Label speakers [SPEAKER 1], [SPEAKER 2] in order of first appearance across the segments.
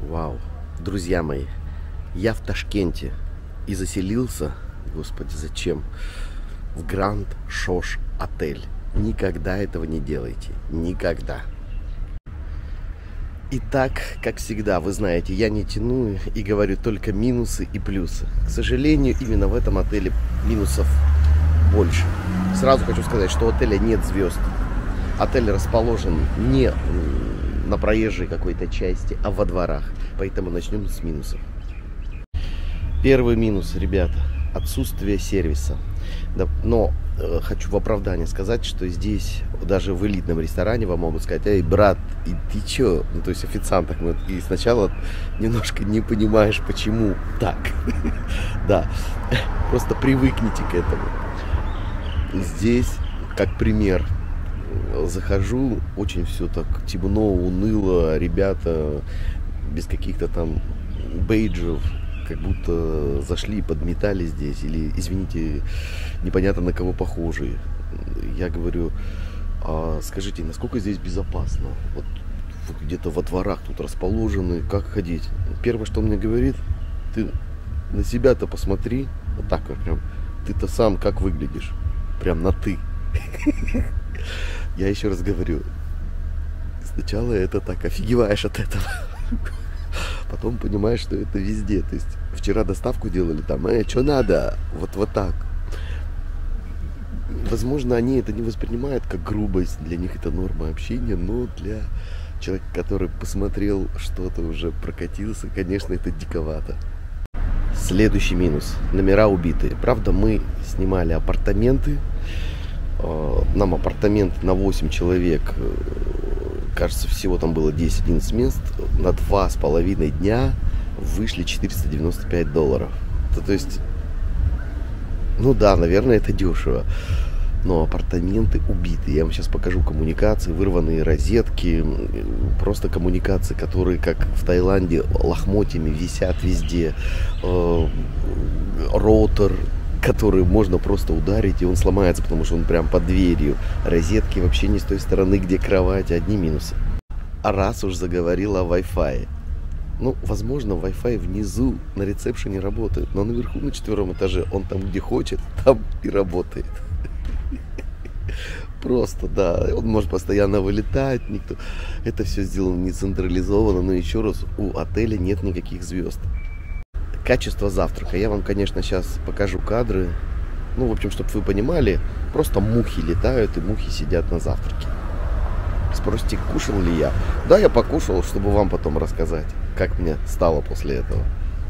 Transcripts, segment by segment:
[SPEAKER 1] Вау, друзья мои, я в Ташкенте и заселился, господи, зачем, в Гранд Шош отель. Никогда этого не делайте, никогда. Итак, как всегда, вы знаете, я не тяну и говорю только минусы и плюсы. К сожалению, именно в этом отеле минусов больше. Сразу хочу сказать, что у отеля нет звезд. Отель расположен не на проезжей какой-то части, а во дворах. Поэтому начнем с минусов. Первый минус, ребята, отсутствие сервиса. Да, но хочу в оправдание сказать, что здесь, даже в элитном ресторане, вам могут сказать: эй, брат, и ты чё? Ну, то есть официантах. И сначала немножко не понимаешь, почему так. Да, просто привыкните к этому. Здесь, как пример, захожу, очень все так темно, уныло, ребята без каких-то там бейджев, как будто зашли и подметали здесь, или, извините, непонятно на кого похожие. Я говорю: а скажите, насколько здесь безопасно? Вот где-то во дворах тут расположены, как ходить? Первое, что он мне говорит: ты на себя-то посмотри, вот так вот прям, ты-то сам как выглядишь, прям на ты. Я еще раз говорю, сначала это так, офигеваешь от этого. Потом понимаешь, что это везде. То есть вчера доставку делали там, что надо? Вот так. Возможно, они это не воспринимают как грубость. Для них это норма общения, но для человека, который посмотрел что-то, уже прокатился, конечно, это диковато. Следующий минус. Номера убитые. Правда, мы снимали апартаменты. Нам апартамент на 8 человек, кажется, всего там было 10-11 мест. На 2,5 дня вышли $495. То есть, ну да, наверное, это дешево. Но апартаменты убиты. Я вам сейчас покажу коммуникации, вырванные розетки, просто коммуникации, которые, как в Таиланде, лохмотьями висят везде. Роутер, который можно просто ударить, и он сломается, потому что он прям под дверью. Розетки вообще не с той стороны, где кровать, одни минусы. А раз уж заговорил о Wi-Fi. Ну, возможно, Wi-Fi внизу на ресепшене работает, но наверху, на 4-м этаже, он там, где хочет, там и работает. Просто, да, он может постоянно вылетать, никто. Это все сделано не централизованно, но еще раз, у отеля нет никаких звезд. Качество завтрака. Я вам, конечно, сейчас покажу кадры. Ну, в общем, чтобы вы понимали, просто мухи летают и мухи сидят на завтраке. Спросите, кушал ли я? Да, я покушал, чтобы вам потом рассказать, как мне стало после этого.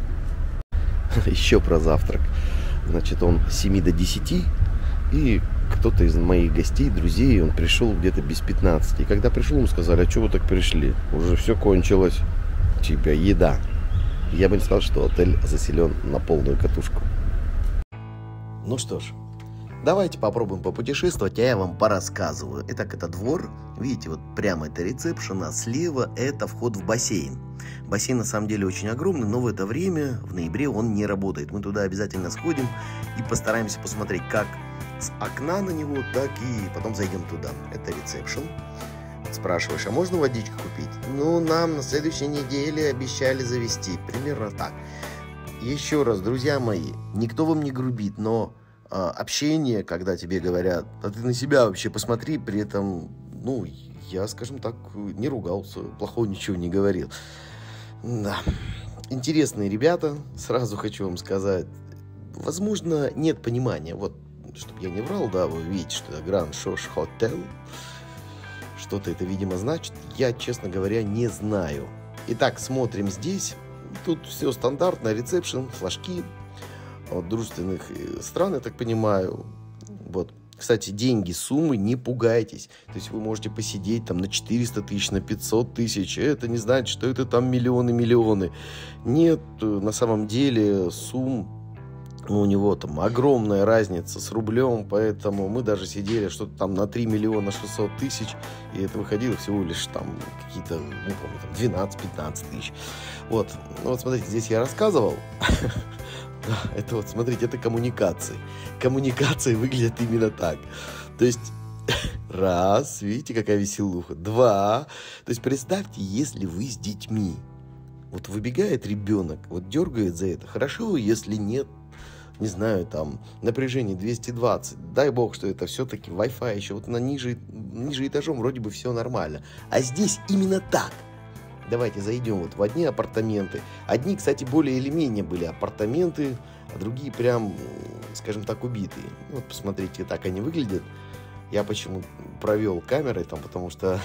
[SPEAKER 1] Еще про завтрак. Значит, он с 7 до 10. И кто-то из моих гостей, друзей, он пришел где-то без 15. И когда пришел, ему сказали: а что вы так пришли? Уже все кончилось. Типа еда. Я бы не сказал, что отель заселен на полную катушку. Ну что ж, давайте попробуем попутешествовать, а я вам порассказываю. Итак, это двор. Видите, вот прямо это ресепшн, а слева это вход в бассейн. Бассейн на самом деле очень огромный, но в это время, в ноябре, он не работает. Мы туда обязательно сходим и постараемся посмотреть как с окна на него, так и потом зайдем туда. Это ресепшн. Спрашиваешь, а можно водичку купить? Ну, нам на следующей неделе обещали завести. Примерно так. Еще раз, друзья мои, никто вам не грубит, но общение, когда тебе говорят: а ты на себя вообще посмотри, при этом, ну, я, скажем так, не ругался, плохого ничего не говорил. Да. Интересные ребята, сразу хочу вам сказать. Возможно, нет понимания. Вот, чтобы я не врал, да, вы видите, что это Гранд Шош Хотел. Что-то это, видимо, значит. Я, честно говоря, не знаю. Итак, смотрим здесь. Тут все стандартно. Ресепшн, флажки от дружественных стран, я так понимаю. Вот. Кстати, деньги, суммы, не пугайтесь. То есть вы можете посидеть там на 400 тысяч, на 500 тысяч. Это не значит, что это там миллионы. Нет, на самом деле сумм, у него там огромная разница с рублем, поэтому мы даже сидели что-то там на 3 600 000, и это выходило всего лишь там какие-то, не помню, там 12-15 тысяч. Вот, ну вот смотрите, здесь я рассказывал. Да, это вот, смотрите, это коммуникации. Коммуникации выглядят именно так. То есть, раз, видите, какая веселуха. Два, то есть представьте, если вы с детьми. Вот выбегает ребенок, вот дергает за это. Хорошо, если нет, не знаю, там, напряжение 220. Дай бог, что это все-таки Wi-Fi еще вот ниже этажом вроде бы все нормально. А здесь именно так. Давайте зайдем вот в одни апартаменты. Одни, кстати, более или менее были апартаменты, а другие прям, скажем так, убитые. Вот посмотрите, так они выглядят. Я почему провел камерой там, потому что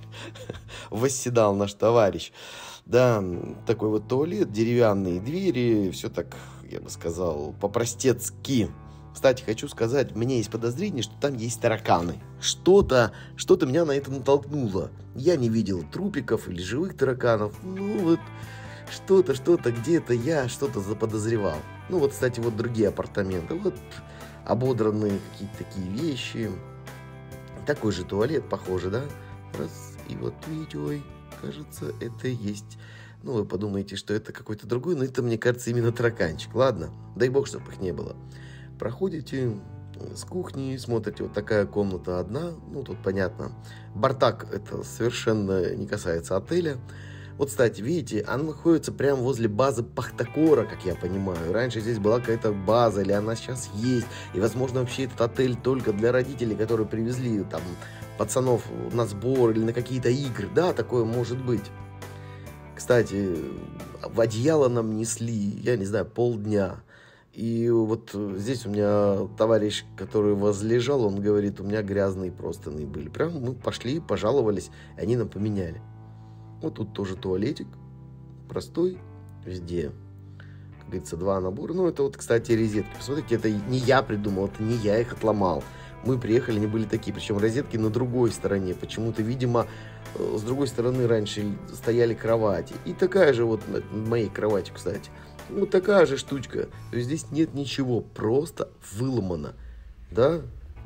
[SPEAKER 1] восседал наш товарищ. Да, такой вот туалет, деревянные двери, все так, я бы сказал, по-простецки. Кстати, хочу сказать, у меня есть подозрение, что там есть тараканы. Что-то меня на это натолкнуло. Я не видел трупиков или живых тараканов. Ну вот, что-то, где-то я что-то заподозревал. Ну вот, кстати, вот другие апартаменты. Вот ободранные какие-то такие вещи. Такой же туалет, похоже, да? Раз, и вот видите, ой, кажется, это есть. Ну, вы подумаете, что это какой-то другой, но это, мне кажется, именно тараканчик. Ладно, дай бог, чтобы их не было. Проходите с кухни, смотрите, вот такая комната одна. Ну, тут понятно. Бардак это совершенно не касается отеля. Вот, кстати, видите, она находится прямо возле базы Пахтакора, как я понимаю. Раньше здесь была какая-то база, или она сейчас есть. И, возможно, вообще этот отель только для родителей, которые привезли там пацанов на сбор или на какие-то игры. Да, такое может быть. Кстати, в одеяло нам несли, я не знаю, полдня. И вот здесь у меня товарищ, который возлежал, он говорит, у меня грязные простыни были. Прям мы пошли, пожаловались, и они нам поменяли. Вот тут тоже туалетик, простой, везде, как говорится, два набора. Ну, это вот, кстати, розетки. Посмотрите, это не я придумал, это не я их отломал. Мы приехали, они были такие, причем розетки на другой стороне. Почему-то, видимо, с другой стороны раньше стояли кровати. И такая же вот на моей кровати, кстати. Вот такая же штучка. То есть здесь нет ничего, просто выломано. Да?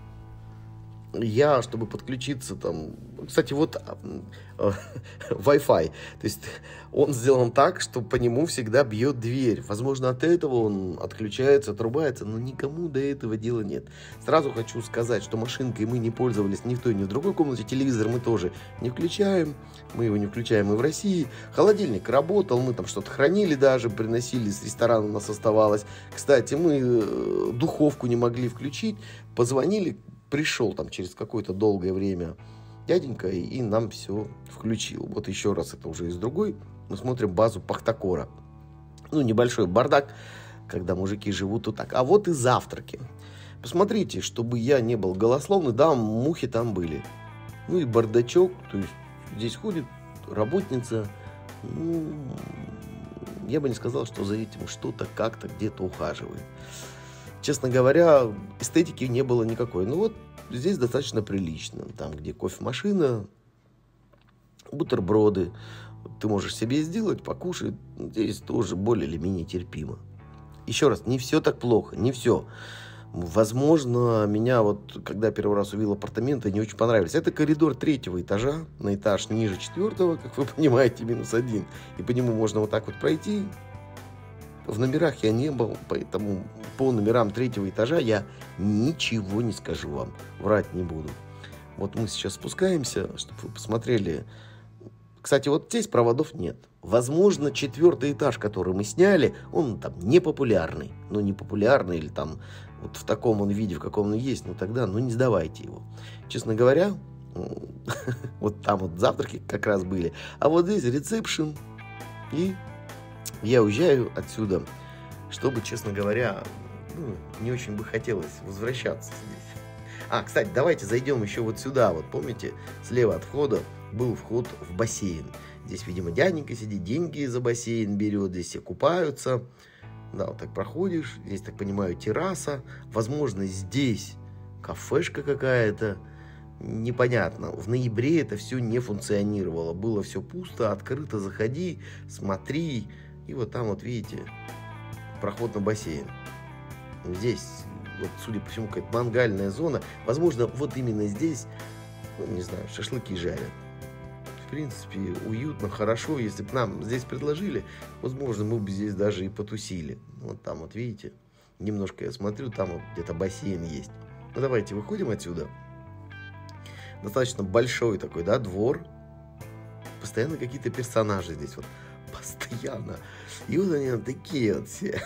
[SPEAKER 1] Я, чтобы подключиться там... Кстати, вот Wi-Fi. То есть он сделан так, что по нему всегда бьет дверь. Возможно, от этого он отключается, отрубается, но никому до этого дела нет. Сразу хочу сказать, что машинкой мы не пользовались ни в той, ни в другой комнате. Телевизор мы тоже не включаем. Мы его не включаем и в России. Холодильник работал, мы там что-то хранили даже, приносили с ресторана, у нас оставалось. Кстати, мы духовку не могли включить. Позвонили, пришел там через какое-то долгое время дяденька и нам все включил. Вот еще раз, это уже из другой. Мы смотрим базу Пахтакора. Ну, небольшой бардак, когда мужики живут вот так. А вот и завтраки. Посмотрите, чтобы я не был голословный, да, мухи там были. Ну и бардачок, то есть здесь ходит работница. Ну, я бы не сказал, что за этим что-то как-то где-то ухаживает. Честно говоря, эстетики не было никакой. Ну вот здесь достаточно прилично. Там, где кофемашина, бутерброды. Ты можешь себе сделать, покушать. Здесь тоже более или менее терпимо. Еще раз, не все так плохо, не все. Возможно, меня вот, когда первый раз увидел апартаменты, не очень понравились. Это коридор 3-го этажа, на этаж ниже 4-го, как вы понимаете, -1. И по нему можно вот так вот пройти. В номерах я не был, поэтому по номерам 3-го этажа я ничего не скажу вам, врать не буду. Вот мы сейчас спускаемся, чтобы вы посмотрели. Кстати, вот здесь проводов нет. Возможно, 4-й этаж, который мы сняли, он там непопулярный. Ну, не популярный или там вот в таком он виде, в каком он есть, ну тогда, ну не сдавайте его. Честно говоря, вот там вот завтраки как раз были. А вот здесь ресепшн и... Я уезжаю отсюда, чтобы, честно говоря, ну, не очень бы хотелось возвращаться здесь. А, кстати, давайте зайдем еще вот сюда. Вот помните, слева от входа был вход в бассейн. Здесь, видимо, дяденька сидит, деньги за бассейн берет, здесь все купаются. Да, вот так проходишь, здесь, так понимаю, терраса. Возможно, здесь кафешка какая-то. Непонятно. В ноябре это все не функционировало. Было все пусто, открыто, заходи, смотри. И вот там вот видите проход на бассейн. Здесь, вот, судя по всему, какая-то мангальная зона. Возможно, вот именно здесь, ну, не знаю, шашлыки жарят. В принципе, уютно, хорошо. Если бы нам здесь предложили, возможно, мы бы здесь даже и потусили. Вот там вот, видите, немножко я смотрю, там вот где-то бассейн есть. Ну, давайте выходим отсюда. Достаточно большой такой, да, двор. Постоянно какие-то персонажи здесь вот постоянно. И вот они такие вот все.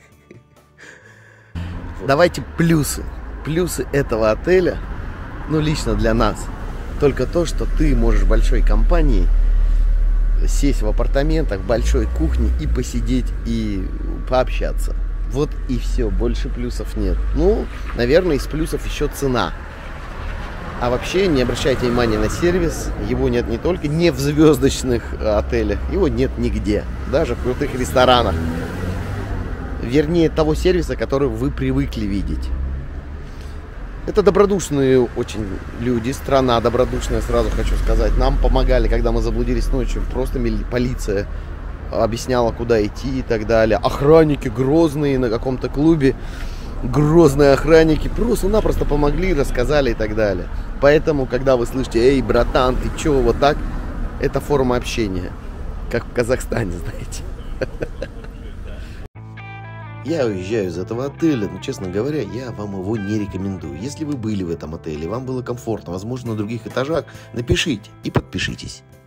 [SPEAKER 1] Давайте плюсы. Плюсы этого отеля, ну, лично для нас, только то, что ты можешь большой компанией сесть в апартаментах, в большой кухне и посидеть, и пообщаться. Вот и все, больше плюсов нет. Ну, наверное, из плюсов еще цена. А вообще, не обращайте внимания на сервис. Его нет не только не в звездочных отелях, его нет нигде. Даже в крутых ресторанах. Вернее, того сервиса, который вы привыкли видеть. Это добродушные очень люди, страна добродушная, сразу хочу сказать. Нам помогали, когда мы заблудились ночью, просто полиция объясняла, куда идти и так далее. Охранники грозные на каком-то клубе, грозные охранники просто-напросто помогли, рассказали и так далее. Поэтому, когда вы слышите: эй, братан, ты чё, вот так, это форма общения, как в Казахстане, знаете. Я уезжаю из этого отеля, но, честно говоря, я вам его не рекомендую. Если вы были в этом отеле, вам было комфортно, возможно, на других этажах, напишите и подпишитесь.